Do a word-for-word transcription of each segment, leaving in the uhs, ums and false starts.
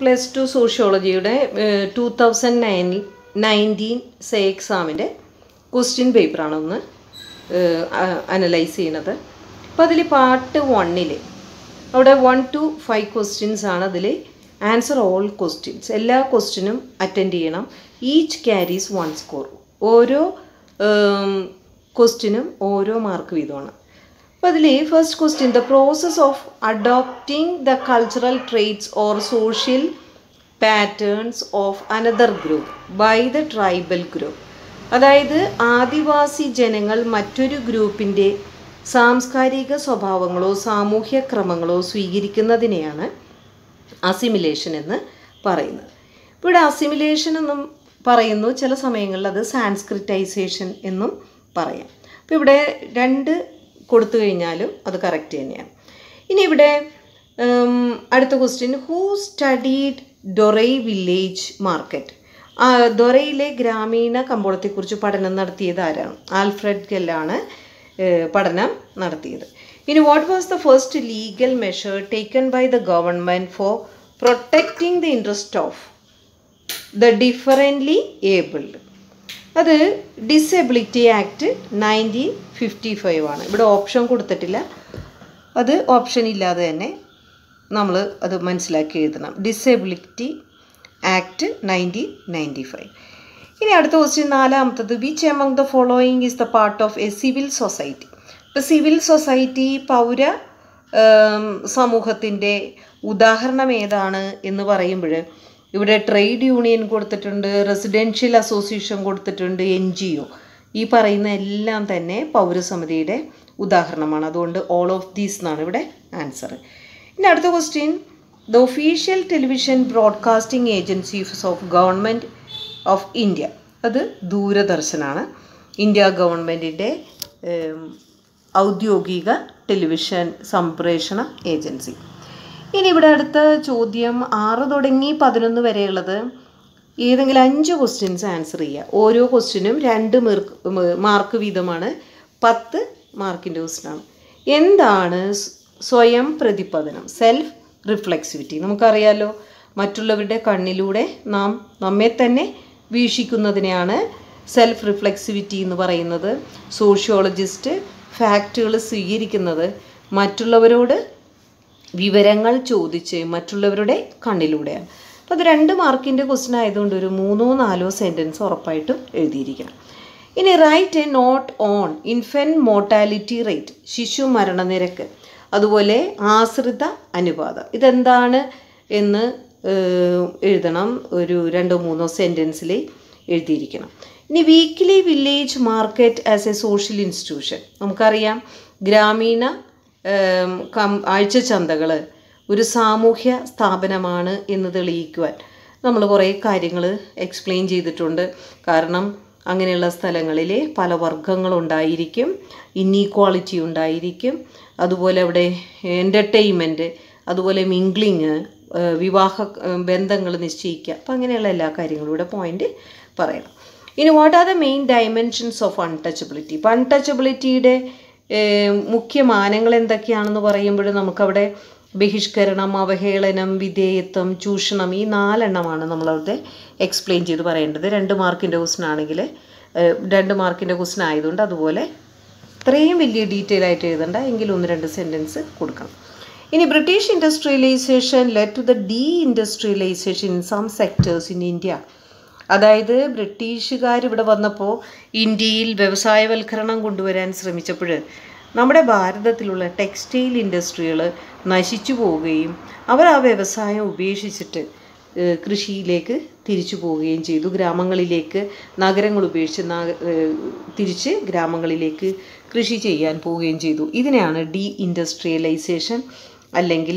Plus two സോഷ്യോളജിയുടെ two thousand nine nineteen say എക്സാമിൻ്റെ question പേപ്പറാണ് ഒന്ന് അനലൈസ് ചെയ്യുന്നത്. അപ്പോൾ അതിൽ പാർട്ട് വണ്ണിൽ അവിടെ വൺ ടു ഫൈവ് ക്വസ്റ്റ്യൻസ് ആണ്. അതിൽ ആൻസർ ഓൾ ക്വസ്റ്റ്യൻസ്, എല്ലാ ക്വസ്റ്റ്യനും അറ്റൻഡ് ചെയ്യണം. Each carries one score. ഓരോ ക്വസ്റ്റ്യനും ഓരോ മാർക്ക് വീതമാണ്. അപ്പോൾ അതിൽ first question, the process of adopting the cultural traits or social patterns of another group by the tribal group. അതായത് ആദിവാസി ജനങ്ങൾ മറ്റൊരു ഗ്രൂപ്പിൻ്റെ സാംസ്കാരിക സ്വഭാവങ്ങളോ സാമൂഹ്യ ക്രമങ്ങളോ സ്വീകരിക്കുന്നതിനെയാണ് അസിമിലേഷൻ എന്ന് പറയുന്നത്. ഇവിടെ അസിമിലേഷൻ എന്നും പറയുന്നു, ചില സമയങ്ങളിൽ അത് സാൻസ്ക്രിറ്റൈസേഷൻ എന്നും പറയാം. അപ്പോൾ ഇവിടെ രണ്ട് കൊടുത്തു കഴിഞ്ഞാലും അത് കറക്റ്റ് തന്നെയാണ്. ഇനി ഇവിടെ അടുത്ത question, who studied Dorai village market. ദൊറയിലെ ഗ്രാമീണ കമ്പോളത്തെക്കുറിച്ച് പഠനം നടത്തിയത് ആരാണ്? ആൽഫ്രഡ് ഗെല്ലാണ് പഠനം നടത്തിയത്. ഇനി what was the first legal measure taken by the government for protecting the interest of the differently abled? അത് disability act nineteen fifty five ആണ്. ഇവിടെ ഓപ്ഷൻ കൊടുത്തിട്ടില്ല, അത് ഓപ്ഷൻ ഇല്ലാതെ തന്നെ നമ്മൾ അത് മനസ്സിലാക്കി എഴുതണം. Disability act nineteen ninety five. ഇനി അടുത്ത ക്വസ്റ്റ്യൻ നാലാമത്തത്, which among the following is the part of a civil society? ഇപ്പോൾ സിവിൽ സൊസൈറ്റി പൗര സമൂഹത്തിൻ്റെ ഉദാഹരണം ഏതാണ് എന്ന് പറയുമ്പോൾ ഇവിടെ ട്രേഡ് യൂണിയൻ കൊടുത്തിട്ടുണ്ട്, റെസിഡൻഷ്യൽ അസോസിയേഷൻ കൊടുത്തിട്ടുണ്ട്, എൻ ജി ഒ. ഈ പറയുന്ന എല്ലാം തന്നെ പൗരസമിതിയുടെ ഉദാഹരണമാണ്. അതുകൊണ്ട് ഓൾ ഓഫ് ദീസ് എന്നാണ് ഇവിടെ ആൻസർ. ഇനി അടുത്ത question, the official television broadcasting agencies of government of India. അത് ദൂരദർശനാണ്, ഇന്ത്യ ഗവൺമെൻറ്റിൻ്റെ ഔദ്യോഗിക ടെലിവിഷൻ സംപ്രേഷണ ഏജൻസി. ഇനി ഇവിടെ അടുത്ത ചോദ്യം, ആറ് തുടങ്ങി പതിനൊന്ന് വരെയുള്ളത് ഏതെങ്കിലും അഞ്ച് ക്വസ്റ്റ്യൻസ് ആൻസർ ചെയ്യുക. ഓരോ ക്വസ്റ്റ്യനും രണ്ട് മാർക്ക് വീതമാണ്, പത്ത് മാർക്കിൻ്റെ ക്വസ്റ്റ്യനാണ്. എന്താണ് സ്വയം പ്രതിപതനം? Self reflexivity. നമുക്കറിയാലോ, മറ്റുള്ളവരുടെ കണ്ണിലൂടെ നാം നമ്മെ തന്നെ വീക്ഷിക്കുന്നതിനെയാണ് സെൽഫ് റിഫ്ലെക്സിവിറ്റി എന്ന് പറയുന്നത്. സോഷ്യോളജിസ്റ്റ് ഫാക്റ്റുകൾ സ്വീകരിക്കുന്നത് മറ്റുള്ളവരോട് വിവരങ്ങൾ ചോദിച്ച് മറ്റുള്ളവരുടെ കണ്ണിലൂടെയാണ്. അപ്പോൾ അത് രണ്ട് മാർക്കിൻ്റെ ക്വസ്റ്റ്യൻ ആയതുകൊണ്ട് ഒരു മൂന്നോ നാലോ സെൻറ്റൻസ് ഉറപ്പായിട്ടും എഴുതിയിരിക്കണം. ഇനി write a note on infant mortality rate, ശിശു മരണനിരക്ക്, അതുപോലെ ആശ്രിത അനുപാതം. ഇതെന്താണ് എന്ന് എഴുതണം, ഒരു രണ്ടോ മൂന്നോ സെൻറ്റൻസിൽ എഴുതിയിരിക്കണം. ഇനി weekly village market as a social institution. നമുക്കറിയാം, ഗ്രാമീണ ആഴ്ച ചന്തകൾ ഒരു സാമൂഹ്യ സ്ഥാപനമാണ് എന്ന് തെളിയിക്കുവാൻ നമ്മൾ കുറേ കാര്യങ്ങൾ എക്സ്പ്ലെയിൻ ചെയ്തിട്ടുണ്ട്. കാരണം അങ്ങനെയുള്ള സ്ഥലങ്ങളിൽ പല വർഗങ്ങളുണ്ടായിരിക്കും, ഇന്നീക്വാളിറ്റി ഉണ്ടായിരിക്കും, അതുപോലെ അവിടെ എൻ്റർടൈൻമെൻറ്റ്, അതുപോലെ മിംഗ്ലിങ്, വിവാഹ ബന്ധങ്ങൾ നിശ്ചയിക്കുക. അപ്പം അങ്ങനെയുള്ള എല്ലാ കാര്യങ്ങളും ഇവിടെ പോയിൻ്റ് പറയണം. ഇനി what are the main dimensions of untouchability? ഇപ്പം അൺടച്ചബിലിറ്റിയുടെ മുഖ്യ മാനങ്ങൾ എന്തൊക്കെയാണെന്ന് പറയുമ്പോൾ നമുക്കവിടെ ബഹിഷ്കരണം, അവഹേളനം, വിധേയത്വം, ചൂഷണം, ഈ നാലെണ്ണമാണ് നമ്മളവിടെ എക്സ്പ്ലെയിൻ ചെയ്ത് പറയേണ്ടത്. രണ്ട് മാർക്കിൻ്റെ ക്വസ്റ്റ്യൻ ആണെങ്കിൽ രണ്ട് മാർക്കിൻ്റെ ക്വസ്റ്റ്യൻ ആയതുകൊണ്ട് അതുപോലെ ഇത്രയും വലിയ ഡീറ്റെയിൽ ആയിട്ട് എഴുതണ്ട, എങ്കിലും ഒന്ന് രണ്ട് സെൻറ്റൻസ് കൊടുക്കണം. ഇനി British industrialisation led to the deindustrialisation in some sectors in India. അതായത് ബ്രിട്ടീഷുകാർ ഇവിടെ വന്നപ്പോൾ ഇന്ത്യയിൽ വ്യവസായവൽക്കരണം കൊണ്ടുവരാൻ ശ്രമിച്ചപ്പോൾ നമ്മുടെ ഭാരതത്തിലുള്ള ടെക്സ്റ്റൈൽ ഇൻഡസ്ട്രികൾ നശിച്ചു പോവുകയും അവർ ആ വ്യവസായം ഉപേക്ഷിച്ചിട്ട് കൃഷിയിലേക്ക് തിരിച്ചു പോവുകയും ചെയ്തു. ഗ്രാമങ്ങളിലേക്ക്, നഗരങ്ങൾ ഉപേക്ഷിച്ച് തിരിച്ച് ഗ്രാമങ്ങളിലേക്ക് കൃഷി ചെയ്യാൻ പോവുകയും ചെയ്തു. ഇതിനെയാണ് ഡീ ഇൻഡസ്ട്രിയലൈസേഷൻ അല്ലെങ്കിൽ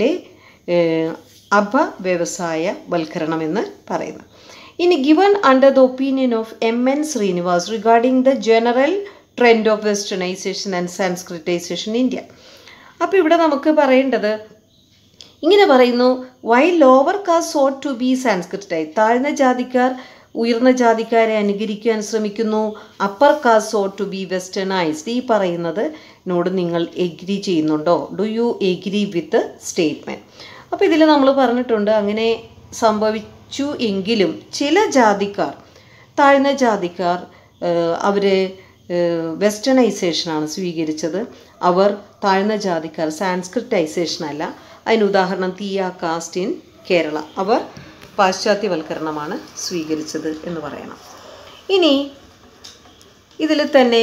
അപവ്യവസായ വൽക്കരണം എന്ന് പറയുന്നത്. ഇനി given under the opinion of M N Srinivas regarding the general trend of westernisation and sanskritisation in India. അപ്പോൾ ഇവിടെ നമുക്ക് പറയേണ്ടത് ഇങ്ങനെ പറയുന്നു, why lower caste sought to be sanskritise. താഴ്ന്ന ജാതിക്കാർ ഉയർന്ന ജാതിക്കാരെ അനുകരിക്കാൻ ശ്രമിക്കുന്നു. Upper caste sought to be westernised. ഈ പറയുന്നത് നോട് നിങ്ങൾ എഗ്രി ചെയ്യുന്നുണ്ടോ? Do you agree with statement? അപ്പോൾ ഇതിൽ നമ്മൾ പറഞ്ഞിട്ടുണ്ട്, അങ്ങനെ സംഭവിച്ചു എങ്കിലും ചില ജാതിക്കാർ, താഴ്ന്ന ജാതിക്കാർ, അവർ വെസ്റ്റേണൈസേഷനാണ് സ്വീകരിച്ചത്. അവർ താഴ്ന്ന ജാതിക്കാർ സാൻസ്ക്രിറ്റൈസേഷനല്ല. അതിന് ഉദാഹരണം തീയ കാസ്റ്റ് ഇൻ കേരള. അവർ പാശ്ചാത്യവൽക്കരണമാണ് സ്വീകരിച്ചത് എന്ന് പറയണം. ഇനി ഇതിൽ തന്നെ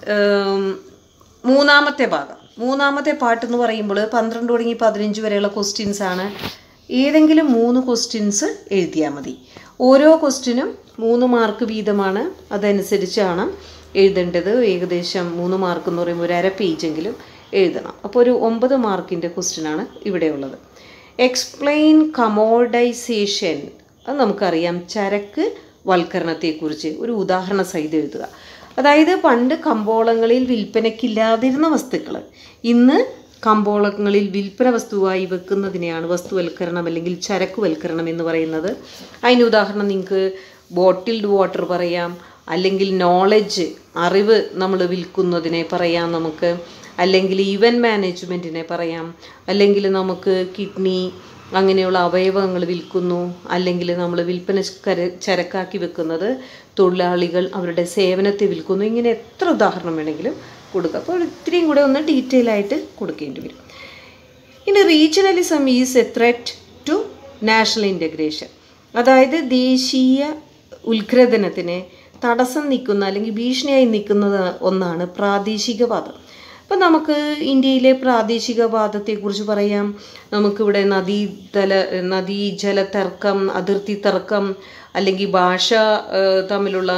മൂന്നാമത്തെ ഭാഗം, മൂന്നാമത്തെ പാർട്ട് എന്ന് പറയുമ്പോൾ പന്ത്രണ്ട് തുടങ്ങി പതിനഞ്ച് വരെയുള്ള ക്വസ്റ്റ്യൻസാണ്. ഏതെങ്കിലും മൂന്ന് ക്വസ്റ്റ്യൻസ് എഴുതിയാൽ മതി. ഓരോ ക്വസ്റ്റ്യനും മൂന്ന് മാർക്ക് വീതമാണ്. അതനുസരിച്ചാണ് എഴുതേണ്ടത്. ഏകദേശം മൂന്ന് മാർക്ക് എന്ന് പറയുമ്പോൾ ഒരു അര പേജെങ്കിലും എഴുതണം. അപ്പോൾ ഒരു ഒമ്പത് മാർക്കിൻ്റെ ക്വസ്റ്റ്യനാണ് ഇവിടെയുള്ളത്. Explain commodisation. അത് നമുക്കറിയാം, ചരക്ക് വൽക്കരണത്തെക്കുറിച്ച് ഒരു ഉദാഹരണ സഹിതം എഴുതുക. അതായത് പണ്ട് കമ്പോളങ്ങളിൽ വിൽപ്പനയ്ക്കില്ലാതിരുന്ന വസ്തുക്കൾ ഇന്ന് കമ്പോളങ്ങളിൽ വിൽപ്പന വസ്തുവായി വെക്കുന്നതിനെയാണ് വസ്തുവൽക്കരണം അല്ലെങ്കിൽ ചരക്കുവൽക്കരണം എന്ന് പറയുന്നത്. അതിന് ഉദാഹരണം നിങ്ങൾക്ക് ബോട്ടിൽഡ് വാട്ടർ പറയാം, അല്ലെങ്കിൽ നോളജ്, അറിവ് നമ്മൾ വിൽക്കുന്നതിനെ പറയാം നമുക്ക്, അല്ലെങ്കിൽ ഇവൻറ്റ് മാനേജ്മെൻറ്റിനെ പറയാം, അല്ലെങ്കിൽ നമുക്ക് കിഡ്നി അങ്ങനെയുള്ള അവയവങ്ങൾ വിൽക്കുന്നു, അല്ലെങ്കിൽ നമ്മൾ വിൽപ്പന കര ചരക്കാക്കി വെക്കുന്നത് തൊഴിലാളികൾ അവരുടെ സേവനത്തെ വിൽക്കുന്നു. ഇങ്ങനെ എത്ര ഉദാഹരണം വേണമെങ്കിലും കൊടുക്കുക. അപ്പോൾ ഇത്രയും കൂടെ ഒന്ന് ഡീറ്റെയിൽ ആയിട്ട് കൊടുക്കേണ്ടി വരും. ഇനി regionalism is a threat to national integration. അതായത് ദേശീയ ഉത്ഗ്രഥനത്തിന് തടസ്സം നിൽക്കുന്ന അല്ലെങ്കിൽ ഭീഷണിയായി നിൽക്കുന്നത് ഒന്നാണ് പ്രാദേശികവാദം. അപ്പം നമുക്ക് ഇന്ത്യയിലെ പ്രാദേശികവാദത്തെക്കുറിച്ച് പറയാം. നമുക്കിവിടെ നദീതല നദീജല തർക്കം, അതിർത്തി തർക്കം, അല്ലെങ്കിൽ ഭാഷ തമ്മിലുള്ള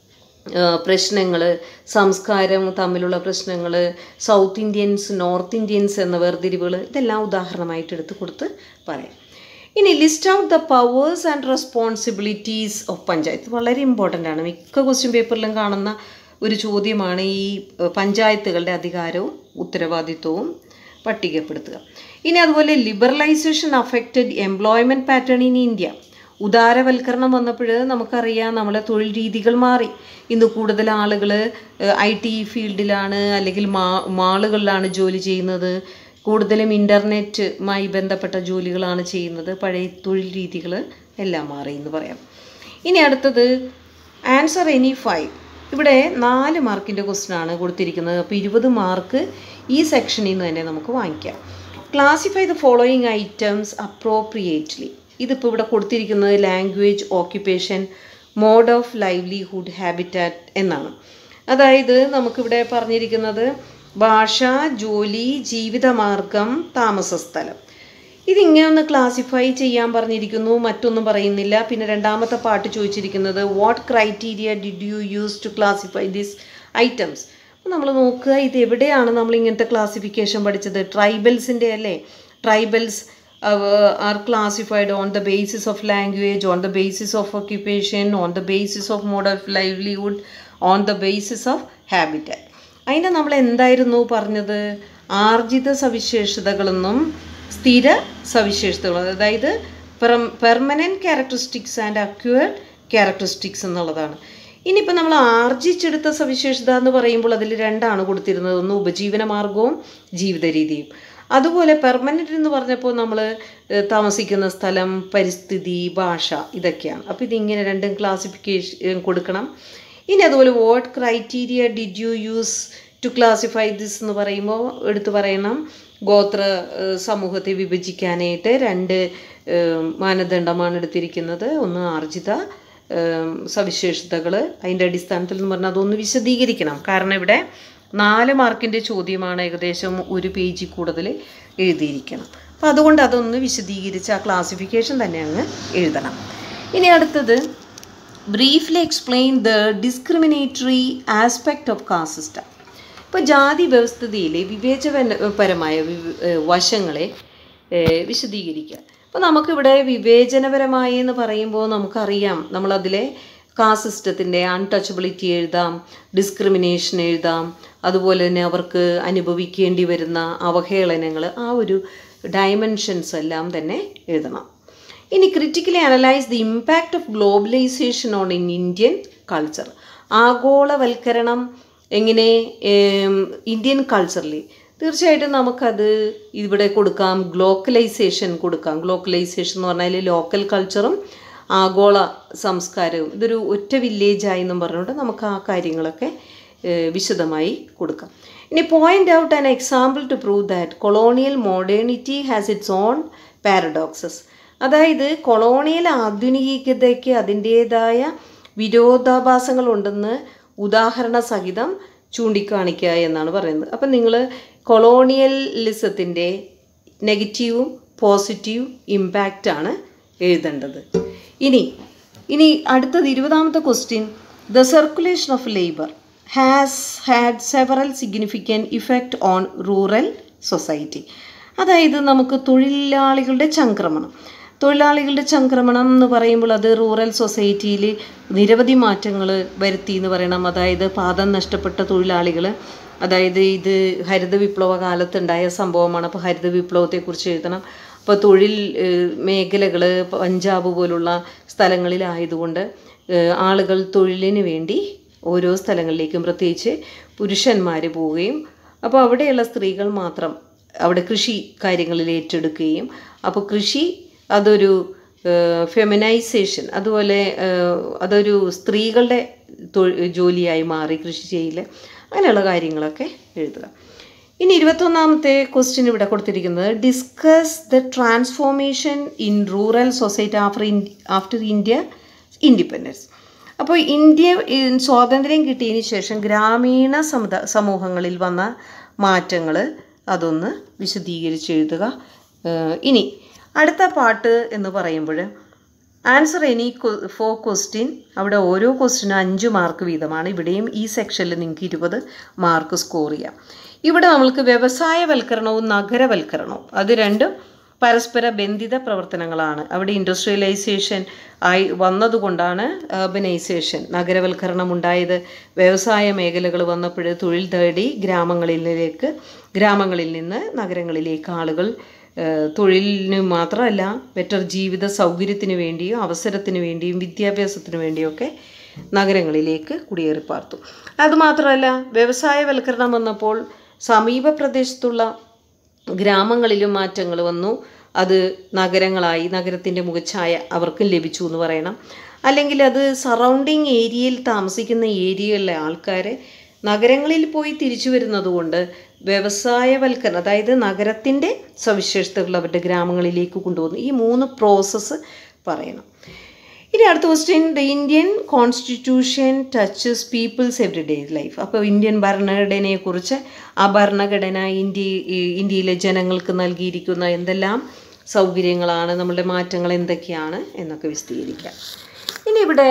പ്രശ്നങ്ങൾ, സംസ്കാരം തമ്മിലുള്ള പ്രശ്നങ്ങൾ, സൗത്ത് ഇന്ത്യൻസ് നോർത്ത് ഇന്ത്യൻസ് എന്ന വേർതിരിവുകൾ, ഇതെല്ലാം ഉദാഹരണമായിട്ട് എടുത്ത് കൊടുത്ത് പറയാം. ഇനി list out the powers and responsibilities of panchayat. വളരെ ഇമ്പോർട്ടൻ്റ് ആണ്. മിക്ക ക്വസ്റ്റ്യൻ പേപ്പറിലും കാണുന്ന ഒരു ചോദ്യമാണ് ഈ പഞ്ചായത്തുകളുടെ അധികാരവും ഉത്തരവാദിത്വവും പട്ടികപ്പെടുത്തുക. ഇനി അതുപോലെ liberalisation affected employment pattern in India. ഉദാരവൽക്കരണം വന്നപ്പോൾ നമുക്കറിയാം നമ്മളെ തൊഴിൽ രീതികൾ മാറി. ഇന്ന് കൂടുതൽ ആളുകൾ ഐ ടി ഫീൽഡിലാണ് അല്ലെങ്കിൽ മാ മാളുകളിലാണ് ജോലി ചെയ്യുന്നത്. കൂടുതലും ഇൻ്റർനെറ്റുമായി ബന്ധപ്പെട്ട ജോലികളാണ് ചെയ്യുന്നത്. പഴയ തൊഴിൽ രീതികൾ എല്ലാം മാറി എന്ന് പറയാം. ഇനി അടുത്തത് ആൻസർ എനി ഫൈവ്. ഇവിടെ നാല് മാർക്കിൻ്റെ ക്വസ്റ്റ്യനാണ് കൊടുത്തിരിക്കുന്നത്. അപ്പോൾ ഇരുപത് മാർക്ക് ഈ സെക്ഷനിൽ നിന്ന് തന്നെ നമുക്ക് വാങ്ങിക്കാം. Classify the following items appropriately. ഇതിപ്പോൾ ഇവിടെ കൊടുത്തിരിക്കുന്നത് language, occupation, mode of livelihood, habitat എന്നാണ്. അതായത് നമുക്കിവിടെ പറഞ്ഞിരിക്കുന്നത് ഭാഷ, ജോലി, ജീവിതമാർഗം, താമസസ്ഥലം. ഇതിങ്ങനെ ഒന്ന് ക്ലാസിഫൈ ചെയ്യാൻ പറഞ്ഞിരിക്കുന്നു, മറ്റൊന്നും പറയുന്നില്ല. പിന്നെ രണ്ടാമത്തെ പാർട്ട് ചോദിച്ചിരിക്കുന്നത് what criteria did you use to classify these items. അപ്പോൾ നമ്മൾ നോക്കുക, ഇത് എവിടെയാണ് നമ്മൾ ഇങ്ങനത്തെ ക്ലാസിഫിക്കേഷൻ പഠിച്ചത്? ട്രൈബൽസിൻ്റെ അല്ലേ? Tribals are classified on the basis of language, on the basis of occupation, on the basis of mode of livelihood, on the basis of habitat. അതിനെ നമ്മൾ എന്തായിരുന്നു പറഞ്ഞത്? ആർജിത സവിശേഷതകളെന്നും സ്ഥിര സവിശേഷതകളും, അതായത് permanent characteristics and acquired characteristics എന്നുള്ളതാണ്. ഇനിയിപ്പോൾ നമ്മൾ ആർജിച്ചെടുത്ത സവിശേഷത എന്ന് പറയുമ്പോൾ അതിൽ രണ്ടാണ് കൊടുത്തിരുന്നത്. ഒന്ന് ഉപജീവന മാർഗവും ജീവിത രീതിയും. അതുപോലെ പെർമനൻ്റ് എന്ന് പറഞ്ഞപ്പോൾ നമ്മൾ താമസിക്കുന്ന സ്ഥലം, പരിസ്ഥിതി, ഭാഷ, ഇതൊക്കെയാണ്. അപ്പോൾ ഇതിങ്ങനെ രണ്ടും ക്ലാസിഫിക്കേഷൻ കൊടുക്കണം. ഇനി അതുപോലെ what criteria did you use to classify this എന്ന് പറയുമ്പോൾ എടുത്തു പറയണം. ഗോത്ര സമൂഹത്തെ വിഭജിക്കാനായിട്ട് രണ്ട് മാനദണ്ഡമാണ് എടുത്തിരിക്കുന്നത്. ഒന്ന് ആർജിത സവിശേഷതകൾ, അതിൻ്റെ അടിസ്ഥാനത്തിൽ എന്ന് പറഞ്ഞാൽ അതൊന്ന് വിശദീകരിക്കണം. കാരണം ഇവിടെ നാല് മാർക്കിൻ്റെ ചോദ്യമാണ്, ഏകദേശം ഒരു പേജിൽ കൂടുതൽ എഴുതിയിരിക്കണം. അപ്പോൾ അതുകൊണ്ട് അതൊന്ന് വിശദീകരിച്ച് ആ ക്ലാസിഫിക്കേഷൻ തന്നെ അങ്ങ് എഴുതണം. ഇനി അടുത്തത് briefly explain the discriminatory aspect of caste system. ഇപ്പോൾ ജാതി വ്യവസ്ഥിതിയിലെ വിവേചനപരമായ വശങ്ങളെ വിശദീകരിക്കുക. അപ്പോൾ നമുക്കിവിടെ വിവേചനപരമായി എന്ന് പറയുമ്പോൾ നമുക്കറിയാം, നമ്മളതിലെ കാസ്റ്റ് സിസ്റ്റത്തിൻ്റെ അൺടച്ചബിലിറ്റി എഴുതാം, ഡിസ്ക്രിമിനേഷൻ എഴുതാം, അതുപോലെ തന്നെ അവർക്ക് അനുഭവിക്കേണ്ടി വരുന്ന അവഹേളനങ്ങൾ, ആ ഒരു ഡയമെൻഷൻസ് എല്ലാം തന്നെ എഴുതണം. ഇനി critically analyse the impact of globalisation on in Indian culture. ആഗോളവൽക്കരണം എങ്ങനെ ഇന്ത്യൻ കൾച്ചറിൽ തീർച്ചയായിട്ടും നമുക്കത് ഇവിടെ കൊടുക്കാം, ഗ്ലോക്കലൈസേഷൻ കൊടുക്കാം. ഗ്ലോക്കലൈസേഷൻ എന്ന് പറഞ്ഞാൽ ലോക്കൽ കൾച്ചറും ആഗോള സംസ്കാരവും ഇതൊരു ഒറ്റ വില്ലേജായി എന്നും പറഞ്ഞുകൊണ്ട് നമുക്ക് ആ കാര്യങ്ങളൊക്കെ വിശദമായി കൊടുക്കാം. ഇനി point out an example to prove that colonial modernity has its own paradoxes. അതായത് കൊളോണിയൽ ആധുനികതയ്ക്ക് അതിൻ്റേതായ വിരോധാഭാസങ്ങളുണ്ടെന്ന് ഉദാഹരണ സഹിതം ചൂണ്ടിക്കാണിക്കുക എന്നാണ് പറയുന്നത്. അപ്പം നിങ്ങൾ കൊളോണിയലിസത്തിൻ്റെ നെഗറ്റീവും പോസിറ്റീവ് ഇമ്പാക്റ്റാണ് എഴുതേണ്ടത്. ഇനി ഇനി അടുത്തത് ഇരുപതാമത്തെ question, the circulation of labour has had several significant effect on rural society. അതായത് നമുക്ക് തൊഴിലാളികളുടെ ചംക്രമണം തൊഴിലാളികളുടെ ചംക്രമണം എന്ന് പറയുമ്പോൾ അത് റൂറൽ സൊസൈറ്റിയിൽ നിരവധി മാറ്റങ്ങൾ വരുത്തി എന്ന് പറയണം. അതായത് പാദം നഷ്ടപ്പെട്ട തൊഴിലാളികൾ, അതായത് ഇത് ഹരിത വിപ്ലവ കാലത്തുണ്ടായ സംഭവമാണ്. അപ്പോൾ ഹരിത വിപ്ലവത്തെക്കുറിച്ച് എഴുതണം. അപ്പോൾ തൊഴിൽ മേഖലകൾ പഞ്ചാബ് പോലുള്ള സ്ഥലങ്ങളിലായതുകൊണ്ട് ആളുകൾ തൊഴിലിന് വേണ്ടി ഓരോ സ്ഥലങ്ങളിലേക്കും പ്രത്യേകിച്ച് പുരുഷന്മാർ പോവുകയും അപ്പോൾ അവിടെയുള്ള സ്ത്രീകൾ മാത്രം അവിടെ കൃഷി കാര്യങ്ങളിൽ ഏറ്റെടുക്കുകയും അപ്പോൾ കൃഷി അതൊരു ഫെമിനൈസേഷൻ, അതുപോലെ അതൊരു സ്ത്രീകളുടെ ജോലിയായി മാറി കൃഷി ചെയ്യൽ, അങ്ങനെയുള്ള കാര്യങ്ങളൊക്കെ എഴുതുക. ഇനി ഇരുപത്തൊന്നാമത്തെ ക്വസ്റ്റ്യൻ ഇവിടെ കൊടുത്തിരിക്കുന്നത്, discuss the transformation in rural society after after India independence. അപ്പോൾ ഇന്ത്യ സ്വാതന്ത്ര്യം കിട്ടിയതിന് ശേഷം ഗ്രാമീണ സമുദാ സമൂഹങ്ങളിൽ വന്ന മാറ്റങ്ങൾ അതൊന്ന് വിശദീകരിച്ച് എഴുതുക. ഇനി അടുത്ത പാട്ട് എന്ന് പറയുമ്പോൾ ആൻസർ എനി ഫോർ ക്വസ്റ്റ്യൻ, അവിടെ ഓരോ ക്വസ്റ്റ്യനും അഞ്ച് മാർക്ക് വീതമാണ്. ഇവിടെയും ഈ സെക്ഷനിൽ നിങ്ങൾക്ക് ഇരുപത് മാർക്ക് സ്കോർ ചെയ്യാം. ഇവിടെ നമ്മൾക്ക് വ്യവസായവൽക്കരണവും നഗരവൽക്കരണവും അത് രണ്ടും പരസ്പര ബന്ധിത പ്രവർത്തനങ്ങളാണ്. അവിടെ ഇൻഡസ്ട്രിയലൈസേഷൻ ആയി വന്നതുകൊണ്ടാണ് അർബനൈസേഷൻ നഗരവൽക്കരണം ഉണ്ടായത്. വ്യവസായ മേഖലകൾ വന്നപ്പോൾ തൊഴിൽ തേടി ഗ്രാമങ്ങളിലേക്ക് ഗ്രാമങ്ങളിൽ നിന്ന് നഗരങ്ങളിലേക്ക് ആളുകൾ തൊഴിലിന് മാത്രമല്ല ബെറ്റർ ജീവിത സൗകര്യത്തിന് വേണ്ടിയും അവസരത്തിന് വേണ്ടിയും വിദ്യാഭ്യാസത്തിന് വേണ്ടിയൊക്കെ നഗരങ്ങളിലേക്ക് കുടിയേറിപ്പാർത്തു. അതുമാത്രമല്ല വ്യവസായവൽക്കരണം വന്നപ്പോൾ സമീപ പ്രദേശത്തുള്ള ഗ്രാമങ്ങളിലും മാറ്റങ്ങൾ വന്നു. അത് നഗരങ്ങളായി, നഗരത്തിൻ്റെ മുഖച്ഛായ അവർക്കും ലഭിച്ചു എന്ന് പറയണം. അല്ലെങ്കിൽ അത് സറൗണ്ടിങ് ഏരിയയിൽ താമസിക്കുന്ന ഏരിയയിലെ ആൾക്കാരെ നഗരങ്ങളിൽ പോയി തിരിച്ചു വരുന്നത് കൊണ്ട് വ്യവസായവൽക്കരണം, അതായത് നഗരത്തിൻ്റെ സവിശേഷതകൾ അവരുടെ ഗ്രാമങ്ങളിലേക്ക് കൊണ്ടുവന്നു. ഈ മൂന്ന് പ്രോസസ്സ് പറയണം. ഇനി അടുത്ത question, the Indian constitution touches people's everyday life. അപ്പോൾ ഇന്ത്യൻ ഭരണഘടനയെക്കുറിച്ച് ആ ഭരണഘടന ഇന്ത്യ ഇന്ത്യയിലെ ജനങ്ങൾക്ക് നൽകിയിരിക്കുന്ന എന്തെല്ലാം സൗകര്യങ്ങളാണ്, നമ്മളുടെ മാറ്റങ്ങൾ എന്തൊക്കെയാണ് എന്നൊക്കെ വിശദീകരിക്കാം. ഇനി ഇവിടെ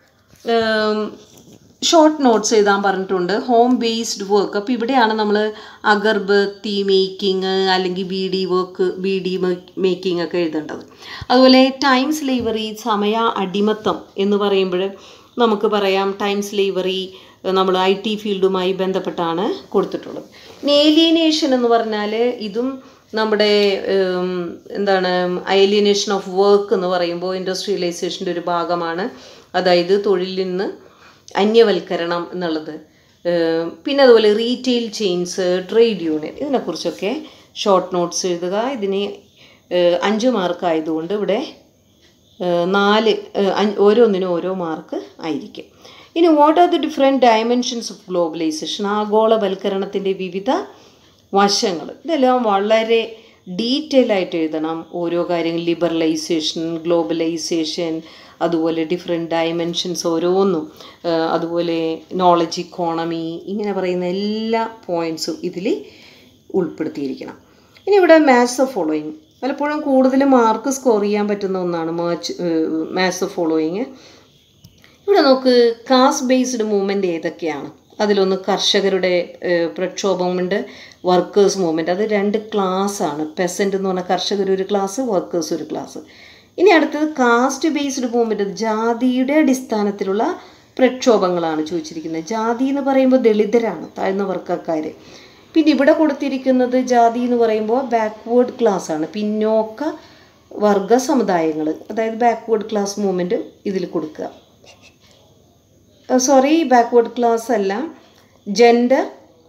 ഷോർട്ട് നോട്ട്സ് എഴുതാൻ പറഞ്ഞിട്ടുണ്ട്. Home based work. അപ്പോൾ ഇവിടെയാണ് നമ്മൾ അഗർബത്തി മേക്കിങ് അല്ലെങ്കിൽ B D work B D making ഒക്കെ എഴുതേണ്ടത്. അതുപോലെ ടൈം സ്ലേവറി, സമയ അടിമത്തം എന്ന് പറയുമ്പോൾ നമുക്ക് പറയാം ടൈം സ്ലേവറി നമ്മൾ ഐ ടി ഫീൽഡുമായി ബന്ധപ്പെട്ടാണ് കൊടുത്തിട്ടുള്ളത്. ഏലിയനേഷൻ എന്ന് പറഞ്ഞാൽ ഇതും നമ്മുടെ എന്താണ് ഏലിയനേഷൻ ഓഫ് വർക്ക് എന്ന് പറയുമ്പോൾ ഇൻഡസ്ട്രിയലൈസേഷൻ്റെ ഒരു ഭാഗമാണ്. അതായത് തൊഴിലിൽ നിന്ന് അന്യവൽക്കരണം എന്നുള്ളത്. പിന്നെ അതുപോലെ റീറ്റെയിൽ ചെയിൻസ്, ട്രേഡ് യൂണിയൻ, ഇതിനെക്കുറിച്ചൊക്കെ ഷോർട്ട് നോട്ട്സ് എഴുതുക. ഇതിന് അഞ്ച് മാർക്ക് ആയതുകൊണ്ട് ഇവിടെ നാല് ഓരോന്നിനും ഓരോ മാർക്ക് ആയിരിക്കും. ഇനി what are the different dimensions of globalisation, ആഗോളവൽക്കരണത്തിൻ്റെ വിവിധ വശങ്ങൾ. ഇതെല്ലാം വളരെ ഡീറ്റെയിൽ ആയിട്ട് എഴുതണം. ഓരോ കാര്യങ്ങൾ, ലിബറലൈസേഷൻ, ഗ്ലോബലൈസേഷൻ, അതുപോലെ ഡിഫറെൻറ്റ് ഡയമെൻഷൻസ് ഓരോന്നും, അതുപോലെ നോളജ് ഇക്കോണമി, ഇങ്ങനെ പറയുന്ന എല്ലാ പോയിൻറ്റ്സും ഇതിൽ ഉൾപ്പെടുത്തിയിരിക്കണം. ഇനി ഇവിടെ മാച്ച് ദ ഫോളോയിങ്, പലപ്പോഴും കൂടുതൽ മാർക്ക് സ്കോർ ചെയ്യാൻ പറ്റുന്ന ഒന്നാണ് മാച്ച് മാച്ച് ദ ഫോളോയിങ്. ഇവിടെ നമുക്ക് കാസ്റ്റ് ബേസ്ഡ് മൂവ്മെൻറ്റ് ഏതൊക്കെയാണ്? അതിലൊന്ന് കർഷകരുടെ പ്രക്ഷോഭമുണ്ട്, വർക്കേഴ്സ് മൂവ്മെൻറ്റ്. അത് രണ്ട് ക്ലാസ്സാണ്. പെസൻറ്റ് എന്ന് പറഞ്ഞാൽ കർഷകർ ഒരു ക്ലാസ്, വർക്കേഴ്സ് ഒരു ക്ലാസ്. ഇനി അടുത്തത് കാസ്റ്റ് ബേസ്ഡ് മൂവ്മെൻറ്റ്, ജാതിയുടെ അടിസ്ഥാനത്തിലുള്ള പ്രക്ഷോഭങ്ങളാണ് ചോദിച്ചിരിക്കുന്നത്. ജാതി എന്ന് പറയുമ്പോൾ ദളിതരാണ്, താഴ്ന്ന വർഗ്ഗക്കാർ. പിന്നെ ഇവിടെ കൊടുത്തിരിക്കുന്നത് ജാതി എന്ന് പറയുമ്പോൾ ബാക്ക്വേർഡ് ക്ലാസ് ആണ്, പിന്നോക്ക വർഗ സമുദായങ്ങൾ, അതായത് ബാക്ക്വേർഡ് ക്ലാസ് മൂവ്മെൻറ്റ് ഇതിൽ കൊടുക്കുക. സോറി ബാക്ക്വേർഡ് ക്ലാസ് അല്ല, ജെൻഡർ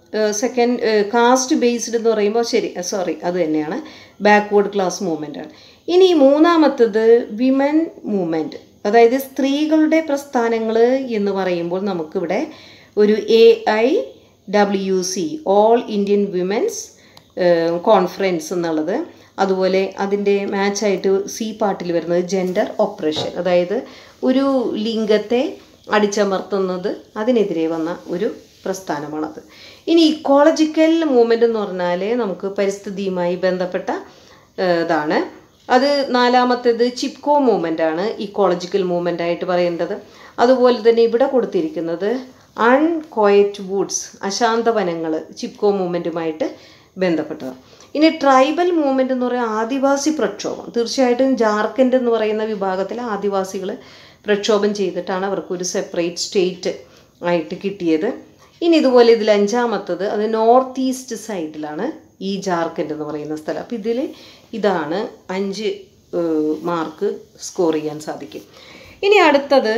സെക്കൻഡ് കാസ്റ്റ് ബേസ്ഡ് എന്ന് പറയുമ്പോൾ ശരി സോറി അത് തന്നെയാണ്, ബാക്ക്വേർഡ് ക്ലാസ് മൂവ്മെൻ്റാണ്. ഇനി മൂന്നാമത്തത് വിമൻ മൂവ്മെൻറ്റ്, അതായത് സ്ത്രീകളുടെ പ്രസ്ഥാനങ്ങൾ എന്ന് പറയുമ്പോൾ നമുക്കിവിടെ ഒരു A I W C all Indian women's conference എന്നുള്ളത്, അതുപോലെ അതിൻ്റെ മാച്ചായിട്ട് സി പാർട്ടിൽ വരുന്നത് ജെൻഡർ ഓപ്പറേഷൻ, അതായത് ഒരു ലിംഗത്തെ അടിച്ചമർത്തുന്നത് അതിനെതിരെ വന്ന ഒരു പ്രസ്ഥാനമാണത്. ഇനി ഇക്കോളജിക്കൽ മൂവ്മെൻ്റ് എന്ന് പറഞ്ഞാൽ നമുക്ക് പരിസ്ഥിതിയുമായി ബന്ധപ്പെട്ട ഇതാണ്. അത് നാലാമത്തേത് ചിപ്കോ മൂവ്മെൻ്റ് ആണ് ഇക്കോളജിക്കൽ മൂവ്മെൻ്റ് ആയിട്ട് പറയേണ്ടത്. അതുപോലെ തന്നെ ഇവിടെ കൊടുത്തിരിക്കുന്നത് അൺക്വയറ്റ് വുഡ്സ്, അശാന്ത വനങ്ങൾ, ചിപ്കോ മൂവ്മെൻറ്റുമായിട്ട് ബന്ധപ്പെട്ടതാണ്. ഇനി ട്രൈബൽ മൂവ്മെൻ്റ് എന്ന് പറയുന്നത് ആദിവാസി പ്രക്ഷോഭം. തീർച്ചയായിട്ടും ജാർഖണ്ഡ് എന്ന് പറയുന്ന വിഭാഗത്തിലെ ആദിവാസികൾ പ്രക്ഷോഭം ചെയ്തിട്ടാണ് അവർക്ക് ഒരു സെപ്പറേറ്റ് സ്റ്റേറ്റ് ആയിട്ട് കിട്ടിയത്. ഇനി ഇതുപോലെ ഇതിൽ അഞ്ചാമത്തത് അത് നോർത്ത് ഈസ്റ്റ് സൈഡിലാണ് ഈ ജാർഖണ്ഡ് എന്ന് പറയുന്ന സ്ഥലം. അപ്പോൾ ഇതിൽ ഇതാണ് അഞ്ച് മാർക്ക് സ്കോർ ചെയ്യാൻ സാധിക്കും. ഇനി അടുത്തത്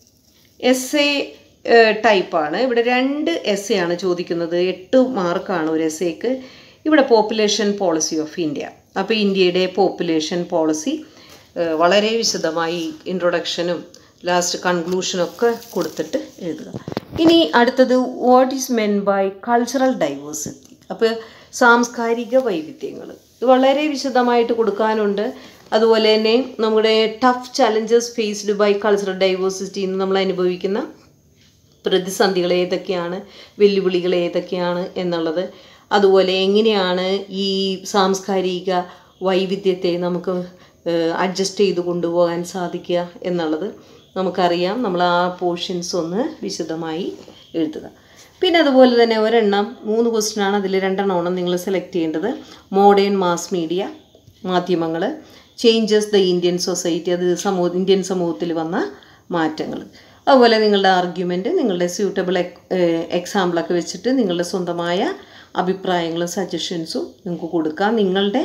എസ് എ ടൈപ്പാണ്. ഇവിടെ രണ്ട് എസ് എ ആണ് ചോദിക്കുന്നത്, എട്ട് മാർക്കാണ് ഒരു എസ് എക്ക്. ഇവിടെ പോപ്പുലേഷൻ പോളിസി ഓഫ് ഇന്ത്യ. അപ്പോൾ ഇന്ത്യയുടെ പോപ്പുലേഷൻ പോളിസി വളരെ വിശദമായി ഇൻട്രൊഡക്ഷനും ലാസ്റ്റ് കൺക്ലൂഷനും ഒക്കെ കൊടുത്തിട്ട് എഴുതുക. ഇനി അടുത്തത് what is meant by cultural diversity. അപ്പോൾ സാംസ്കാരിക വൈവിധ്യങ്ങൾ ഇത് വളരെ വിശദമായിട്ട് കൊടുക്കാനുണ്ട്. അതുപോലെ തന്നെ നമ്മുടെ tough challenges faced by cultural diversity എന്ന് നമ്മൾ അനുഭവിക്കുന്ന പ്രതിസന്ധികൾ ഏതൊക്കെയാണ്, വെല്ലുവിളികൾ ഏതൊക്കെയാണ് എന്നുള്ളത്, അതുപോലെ എങ്ങനെയാണ് ഈ സാംസ്കാരിക വൈവിധ്യത്തെ നമുക്ക് അഡ്ജസ്റ്റ് ചെയ്ത് കൊണ്ടുപോകാൻ സാധിക്കുക എന്നുള്ളത് നമുക്കറിയാം. നമ്മൾ ആ പോർഷൻസ് ഒന്ന് വിശദമായി എഴുതുക. പിന്നെ അതുപോലെ തന്നെ ഒരെണ്ണം മൂന്ന് ക്വസ്റ്റ്യനാണ്, അതിൽ രണ്ടെണ്ണമാണ് നിങ്ങൾ സെലക്ട് ചെയ്യേണ്ടത്. മോഡേൺ മാസ് മീഡിയ, മാധ്യമങ്ങൾ, ചേഞ്ചസ് ദ ഇന്ത്യൻ സൊസൈറ്റി, അത് സമൂഹ ഇന്ത്യൻ സമൂഹത്തിൽ വന്ന മാറ്റങ്ങൾ. അതുപോലെ നിങ്ങളുടെ ആർഗ്യുമെൻറ്റ്, നിങ്ങളുടെ സ്യൂട്ടബിൾ എക്സാമ്പിളൊക്കെ വെച്ചിട്ട് നിങ്ങളുടെ സ്വന്തമായ അഭിപ്രായങ്ങളും സജഷൻസും നിങ്ങൾക്ക് കൊടുക്കാം. നിങ്ങളുടെ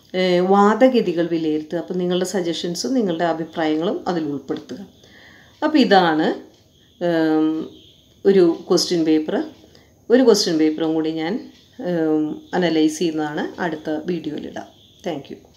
വാദഗതികൾ വിലയിരുത്തുക. അപ്പോൾ നിങ്ങളുടെ സജഷൻസും നിങ്ങളുടെ അഭിപ്രായങ്ങളും അതിൽ ഉൾപ്പെടുത്തുക. അപ്പോൾ ഇതാണ് ഒരു ക്വസ്റ്റ്യൻ പേപ്പർ. ഒരു ക്വസ്റ്റ്യൻ പേപ്പറും കൂടി ഞാൻ അനലൈസ് ചെയ്യുന്നതാണ് അടുത്ത വീഡിയോയിലിടാം. Thank you.